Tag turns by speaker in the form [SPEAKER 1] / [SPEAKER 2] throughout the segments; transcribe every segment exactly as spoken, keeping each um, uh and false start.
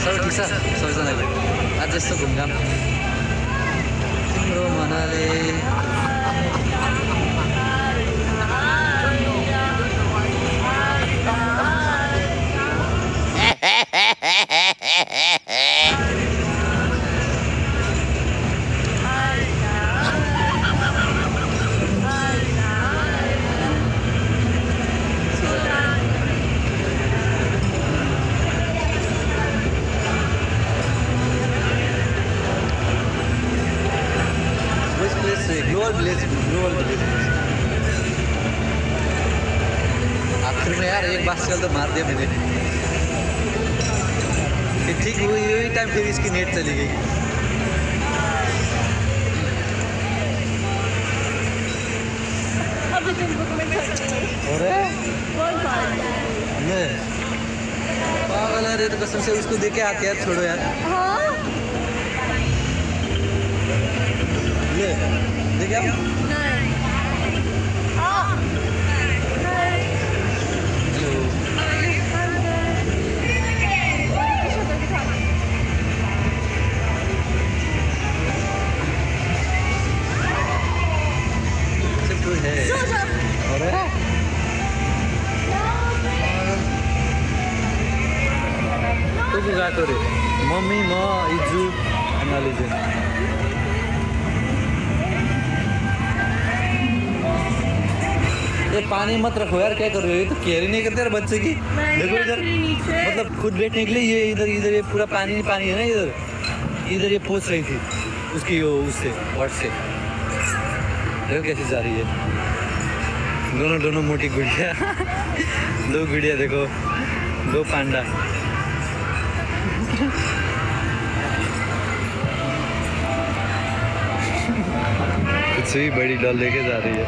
[SPEAKER 1] सब ठिक छ सबैजनाको आज यस्तो घुमघाम तिम्रो मनले ग्लोबल विलेज ग्लोबल विलेज आखिर में यार एक बात चल तो मार दिया मैंने कि ठीक हुई यही टाइम फिर इसकी नेट चली गई।
[SPEAKER 2] अभी तुमको
[SPEAKER 1] अरे ये पागल है रे तो कसम से उसको देखे आते यार छोड़ो यार।
[SPEAKER 2] हाँ
[SPEAKER 1] ले देखे आप गएको रे मम्मी म इजु अनाली चाहिँ ये पानी मत रखो यार क्या कर रहे हो ये तो केयर ही नहीं करते यार बच्चे की। देखो इधर मतलब खुद बैठने के लिए ये इधर इधर ये पूरा पानी पानी है ना इधर इधर ये पोंछ रही थी उसकी वो उससे वर्ड से देखो कैसे जा रही है दोनों दोनों मोटी गुड़िया दो गुड़िया देखो दो पांडा कुछ भी बड़ी डॉल लेके जा रही है।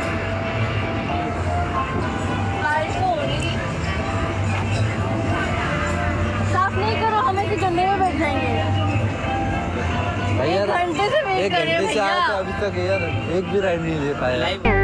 [SPEAKER 2] साफ नहीं करो हम ऐसे गंदे में बैठ जाएंगे।
[SPEAKER 1] भैया
[SPEAKER 2] एक घंटे से वेट
[SPEAKER 1] एक
[SPEAKER 2] कर रहे हैं
[SPEAKER 1] घंटे से आया
[SPEAKER 2] भैया।
[SPEAKER 1] तो अभी तक यार एक भी राइड नहीं ले पाया।